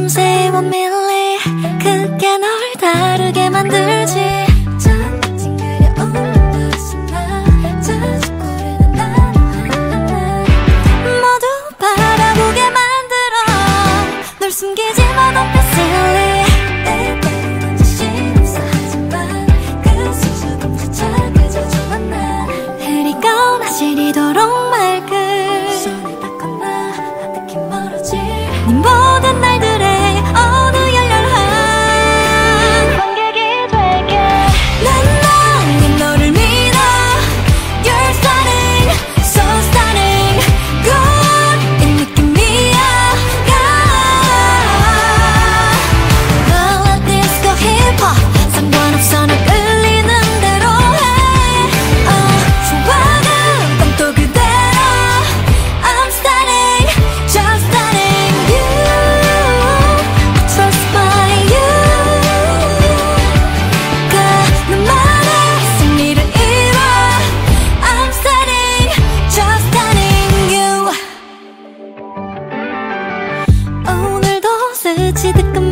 say 1mm 그게 널 다르게 만들지 잔뜩 찡그려 오는 버릇이나 자주 고르는 나도 하나하나 모두 바라보게 만들어 널 숨기지만 don't be silly 내 때는 언제 실없어 하지만 그 수줍음조차 그저 좋아 난 흐리거나 시리도록 맑은 손을 닦거나 하늘이 멀어질 네 모든 날들의 어느 열렬한 관객이 될게 난 너무 너를 믿어 You're stunning, so stunning good 이 느낌이야 Ballad, disco, 힙합 상관없어 널 끌리는 대로 해 좋아하는 건 또 그대로 I'm stunning, just stunning you Trust my you 가 너만의 승리를 이뤄 I'm stunning, just stunning you 오늘도 스치듯